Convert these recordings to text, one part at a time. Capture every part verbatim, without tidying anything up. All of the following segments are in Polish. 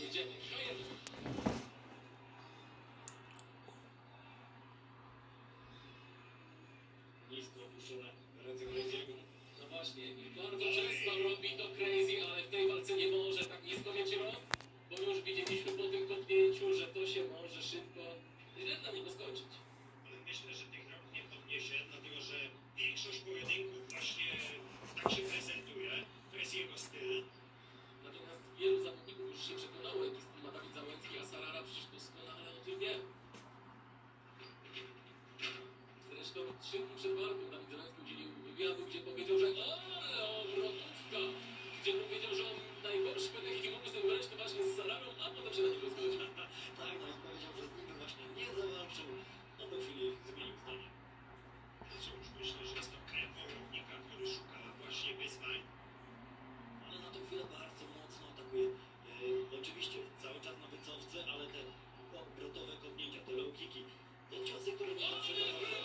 Jedziemy, to jeden. Nisko opuszczone ręce Crazy'ego. No właśnie, i bardzo często robi to Crazy, ale w tej walce nie może tak nisko mieć rąk, bo już widzieliśmy po tym kopnięciu, że to się może szybko źle dla niego skończyć. Ale myślę, że tych rąk nie podniesie, dlatego że większość pojedynków właśnie tak się prezentuje. To jest jego styl. Natomiast wielu zawodników już się przekonało, jaki styl ma Dawid Załęcki, a Sarara przecież doskonale o tym wie. Zresztą trzy dni przed walką Dawid Załęcki udzielił wywiadu, gdzie powiedział, że ale obrotówka, gdzie powiedział, że on najgorszy będę jaki mógł sobie wręcz to właśnie z Sararą, a potem się na niego zgodził. Tak, nawet powiedział, że z nim właśnie nie zawalczył. No po chwili zmienił zdanie. No cóż, myślę, że jest to krew wojownika, który szuka właśnie wyzwań. Ale na tą chwilę bardzo mocno atakuje. E, oczywiście cały czas na wycofce, ale te obrotowe kopnięcia, te low kicki, te ciosy, które nie ma przeprowadzone.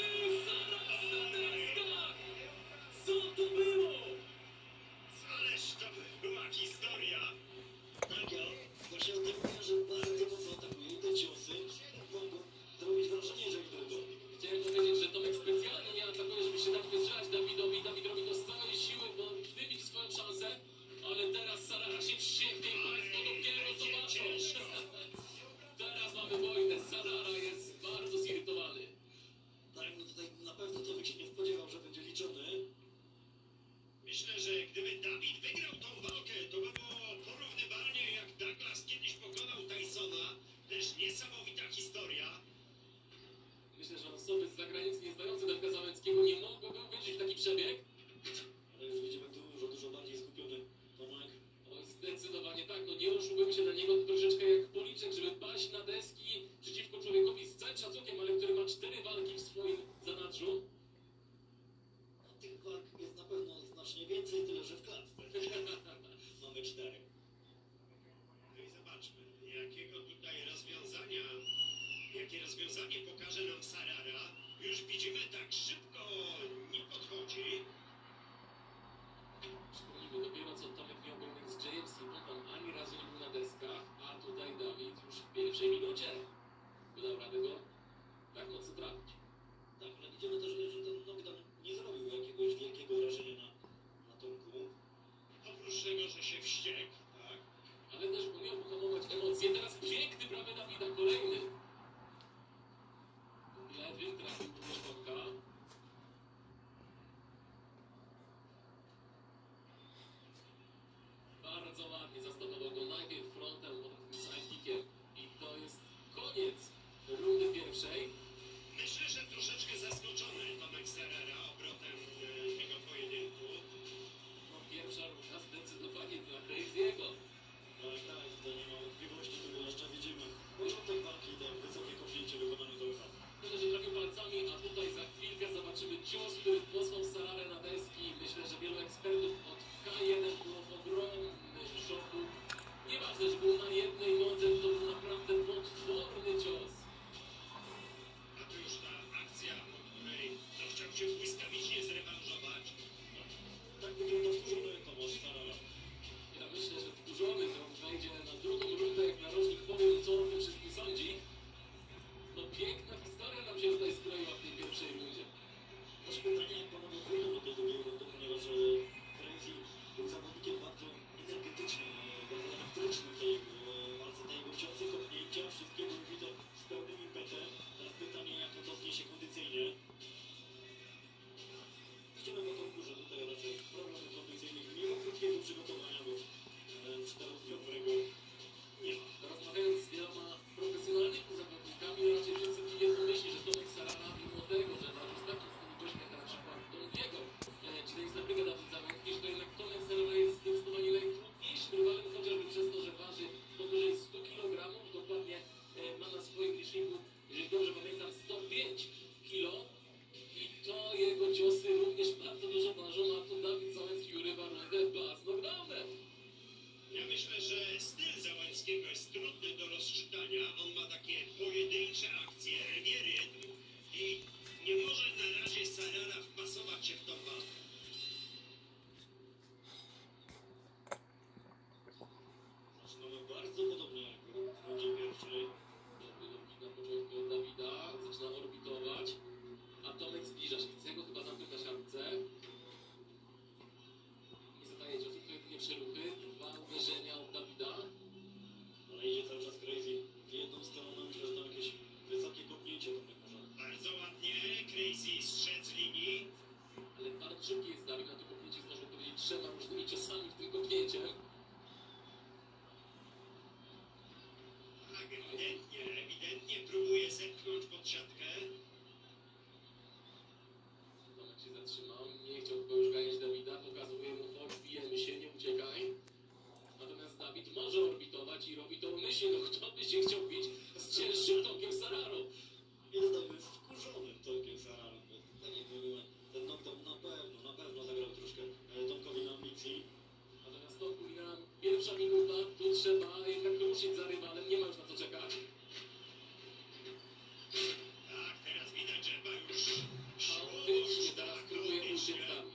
Co to było? Ależ to była historia. Tak, ja właśnie o tym mówię, że bardzo mocno atakuje i te ciosy mogą zrobić wrażenie, że ich drugą. Chciałem powiedzieć, że Tomek specjalnie nie atakuje, żeby się dać wystrzelać Dawidowi. Dawid robi to z całej siły, bo chce mieć swoją szansę, ale teraz Sarara się wścieknie i Państwo dopiero zobaczą. Teraz mamy wojnę. Sarara jest bardzo zirytowany. Tak, no tutaj na pewno Tomek się nie spodziewał, że będzie liczony. Myślę, że gdyby Dawid wygrał tą walkę, to by było porównywalnie jak Douglas kiedyś pokonał Tysona. Też niesamowita historia. Myślę, że osoby z zagranicy nie znające Dawida Załęckiego nie mogłyby uwierzyć w taki przebieg. Ale już widzimy dużo, dużo bardziej skupiony Tomek. Oj, zdecydowanie tak, no nie oszukujmy się na niego, to troszeczkę jak policzek, żeby paść na deski przeciwko człowiekowi z całym szacunkiem, ale który ma cztery walki w swoim zanadrzu. No, tych walk jest na pewno znacznie więcej, tyle że w klatce. Mamy cztery. No i zobaczmy, jakiego tutaj rozwiązania, jakie rozwiązanie pokaże nam Sarara. Już widzimy, tak szybko nie podchodzi. Przypomnijmy dopiero co Tomek miał pojedynek z Jayem Silverem, ani razu nie był na deskach, a tutaj Dawid już w pierwszej minucie wydał radę go tak mocno trafić. Tak, ale widzimy też, że ten knockdown nie zrobił jakiegoś wielkiego wrażenia na, na Tomku. Oprócz tego, że się wściekł, tak? Ale też umiał pohamować emocje. Teraz piękny prawy Dawida, kolejny. Lewy trafił również Tomka. Bardzo ładnie zastosował go najpierw frontem, potem tym sidekickiem. I to jest koniec rundy pierwszej. Myślę, że troszeczkę zaskoczony Tomek Sarara obrotem e, tego pojedynku. No pierwsza runda zdecydowanie dla Crazy'ego. Tak, tak, to nie ma wątpliwości, tu jeszcze widzimy początek walki, te wysokie kopnięcie wykonane Tomka. Myślę, że trafił palcami, a tutaj za chwilkę zobaczymy cios, który posłał Sararę na deski. Myślę, że wielu ekspertów od K jeden było w ogromnym szoku. Nieważne, że był na jednej nodze, to był naprawdę potworny cios. A tu już ta akcja, po której no, chciał się błyskawicznie zrewanżować. No, tak wygląda wkurzony Tomasz Sarara. Ja myślę, że wkurzony to on wejdzie na drugą rundę, jak narożnik powiem, co o tym wszystkim sądzi. No piękna historia nam się tutaj skroiła w tej pierwszej rundzie. Też pytanie, jak panowie wyjdą do tej drugiej rundy, ponieważ e, Crazy był zawodnikiem bardzo energetycznym, e, bardzo elektrycznym w tej e, walce. Te jego ciosy, kopnięcia, wszystkie były widzę z pełnym impetem. Teraz pytanie, jak on to zniesie kondycyjnie. Widzimy po tą górze tutaj raczej problemy kondycyjnych, mimo krótkiego przygotowania do e, czterodniowego nie ma. Rozmawiając z wieloma profesjonalnymi zawodnikami, raczej wszyscy wiedzą myśli, że Tomek Sarara, mimo tego, że ma ostatni z tymi gośćmi, na przykład Dondiego, czy to jest napryklad Dawid Załęcki, że to jednak Tomek Sarara jest zdecydowanie najtrudniejszym rywalem, chociażby przez to, że waży powyżej stu kilogramów, dokładnie e, ma na swoim liczniku, jeżeli dobrze pamiętam, sto pięć kilogramów. I to jego ciosy również bardzo dużo ważą, a tu Dawid Załęcki urywa rundę z knockdownem. Ja myślę, że styl Załęckiego jest trudny do rozczytania. On ma takie pojedyncze akcje, nie rytm i nie może na razie Sarara wpasować się w tą walkę. Zaczynamy bardzo podobnie. Tak, ewidentnie, ewidentnie próbuje zepchnąć pod siatkę. Tomek się zatrzymał, nie chciał tylko już ganiać Dawida, pokazuje mu chodź, bijemy się, nie uciekaj. Natomiast Dawid może orbitować i robi to umyślnie, no kto by się chciał bić z cięższym Tomkiem Sararą? Jest nawet wkurzonym Tomkiem Sararą, bo tak jak mówiłem, ten knockdown na pewno, na pewno zagrał troszkę e, Tomkowi na ambicji. Natomiast to późna pierwsza minuta, tu trzeba jednak ruszyć za rywalem, nie ma już na co czekać. Tak, teraz widać, że ma już Chaotycznie teraz próbuje uciec Dawid.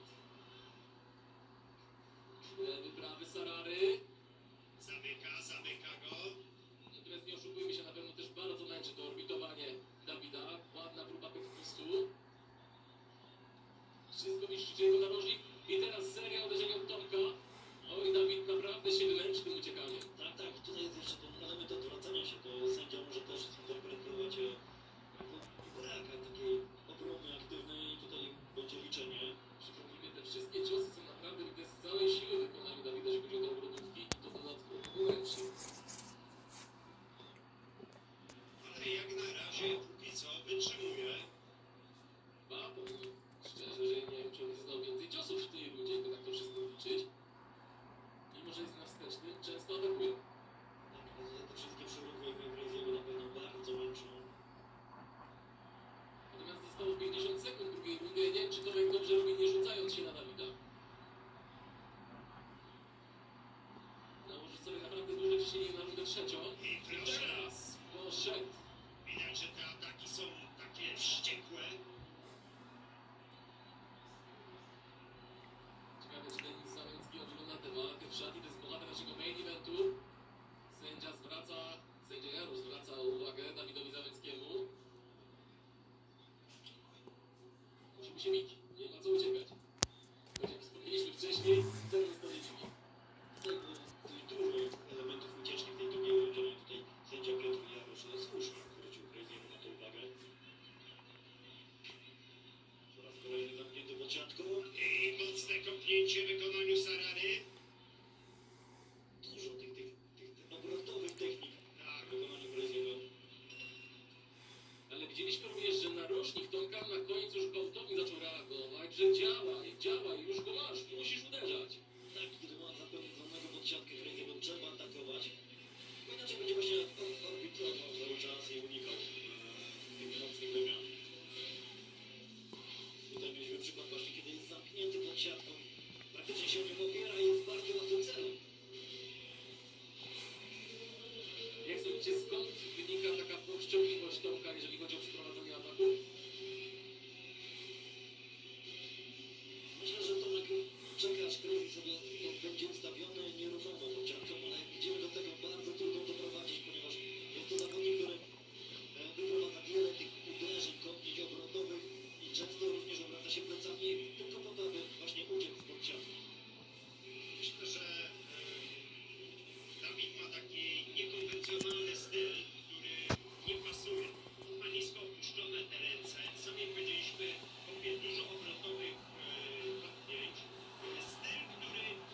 E, Wyprawy Sarary. Zamyka, zamyka go. Natomiast nie oszukujmy się, na pewno też bardzo męczy to orbitowanie Dawida. Ładna próba backfistu. Wszystko niszczy jego narożnik. I teraz seria uderzenia od Tomka. Oj, Dawid naprawdę się wymęczy tym uciekaniem. Tak, tak, tutaj jest jeszcze ten element odwracania się, to sędzia może też zinterpretować e, jako brak takiej obrony aktywnej i tutaj będzie liczenie. Przypomnijmy, te wszystkie ciosy są naprawdę widać z całej siły w wykonaniu Dawida, jeżeli chodzi o te obrotówki i to dodatkowo ręcznie. Ale jak na razie póki co wytrzymuje. Ba, bo szczerze, że nie wiem, czy on zadał więcej ciosów w tej rundzie, jakby tak to wszystko liczyć. Mimo, że jest na wstecznym, często atakuje. Tak, te te wszystkie przeruchy Fraziego na pewno bardzo męczą. Natomiast zostało pięćdziesiąt sekund drugiej rundy. Ja nie wiem, czy Tomek dobrze robi, nie rzucając się na Dawida. Nałoży sobie naprawdę duże ciśnienie na rundę trzecią. I I proszę, teraz poszedł. widać, że te ataki są takie wściekłe. Ciekawe, czy Denis Załęcki ogląda tę walkę w szatni. To jest bohater naszego main eventu. Sędzia zwraca, sędzia Jarusz zwraca uwagę Dawidowi Załęckiemu. Musimy się bić, nie ma co uciekać. Choć jak wspomnieliśmy wcześniej, ten jest to nie dziwi. Tak, bo tutaj dużo jest elementów ucieczki w tej drugiej rundzie. No i tutaj sędzia Piotr Jarosz no, słusznie zwrócił Fraziemu na to uwagę. Po raz kolejny zamknięty pod siatką. I mocne kopnięcie w wykonaniu Sarary. Dużo tych, tych, tych, tych obrotowych technik tak, w wykonaniu Fraziego. Ale widzieliśmy również, że narożnik Tomka na końcu już gwałtownie zaczął reagować, że działa, działa i już go masz, musisz uderzać. Tak, kiedy ma zapewnizonego pod siatkę Fraziego, trzeba atakować. Bo inaczej będzie właśnie orbitował cały czas i unikał e, tych mocnych wymian. Tutaj mieliśmy przykład właśnie, kiedy jest zamknięty pod siatką. Praktycznie się nie opiera i jest bardzo łatwym celem. Jak sądzicie, skąd wynika taka powściągliwość Tomka, jeżeli chodzi o przeprowadzenie ataku? Myślę, że Tomek czeka, aż Frazier sobie to będzie ustawione nieruchomo pod siatką, ale jak idziemy do tego, bardzo trudno doprowadzić, ponieważ jest to zawodnik, który e, wyprowadza wiele tych uderzeń, kopnięć obrotowych i często również obraca się plecami tylko po to, aby właśnie uciec spod siatki. Myślę, że e, Dawid ma taki niekonwencjonalny styl, który nie pasuje. On ma nisko opuszczone te ręce, sami jak powiedzieliśmy, kopie dużo obrotowych e, kopnięć. Styl, który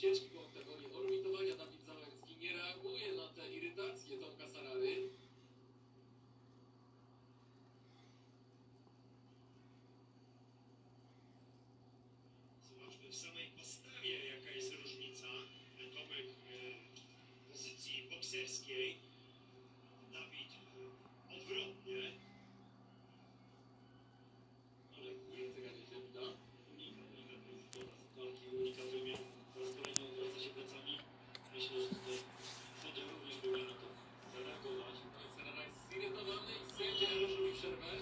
ucieczki po oktagonie, orbitowania Dawid Załęcki, nie reaguje na te irytacje Tomka Sarary. Zobaczmy w samej postawie, jaka jest różnica. Tomek w pozycji bokserskiej, Dawid e, odwrotnie. Ale cyganie się uda. Unika, unika tej walki, unika wymian. Po raz kolejny odwraca się plecami. Myślę, że tutaj sędzia również powinien na to zareagować. Sarara jest zirytowany i sędzia robi przerwę.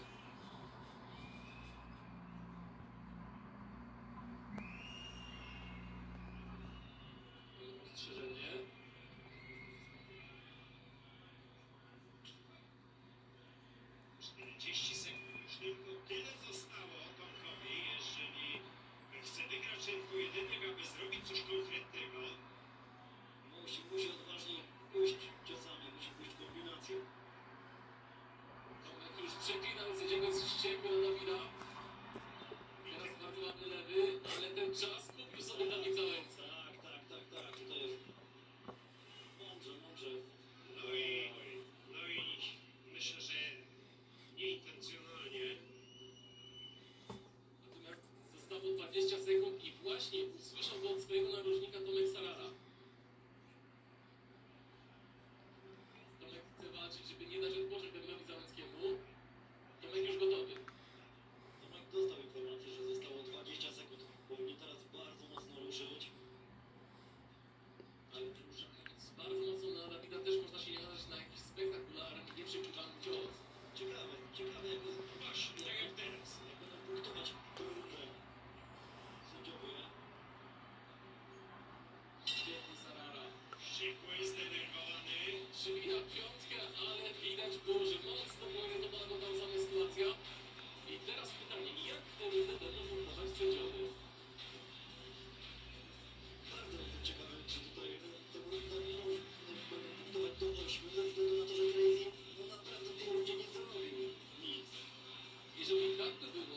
Ostrzeżenie. czterdzieści sekund, już tylko tyle zostało Tomkowi, jeżeli chce wygrać ten pojedynek, aby zrobić coś konkretnego. Musi, musi odważnie pójść ciosami, musi pójść kombinacją. Tomek już przeklinał sędziego, jest wściekły na Dawida. Teraz bardzo ładny lewy, ale ten czas kupił sobie Dawid Załęcka. Tak, tak, tak, tak. Tutaj jest mądrze, mądrze. No i, no i myślę, że nieintencjonalnie. Natomiast zostało dwadzieścia sekund i właśnie usłyszał to od swojego narożnika Tomek Sarara. Tomek chce walczyć, żeby nie dać odpocząć Dawidowi Załęckiemu. Tomek już gotowy. Tomek dostał informację, że zostało dwadzieścia sekund. Powinien teraz bardzo mocno ruszyć. Ale ruszając bardzo mocno na Dawida też można się nie nadać na jakiś spektakularny, nieprzewidywalny cios. Ciekawe, ciekawe jak go Właśnie, tak jak teraz. jak będą punktować różne sędziowie. Świetny Sarara. Wściekły, zdenerwowany. Przybija piątkę, ale widać było, że mocno poorientowana go tam sama sytuacja. I teraz pytanie, jak te rundy będą punktować sędziowie? Bardzo jestem ciekawy, czy tutaj te rundy będą punktować do ośmiu, ze względu na to, że Crazy no naprawdę w tej rundzie nie zrobił nic. Jeżeli tak by było,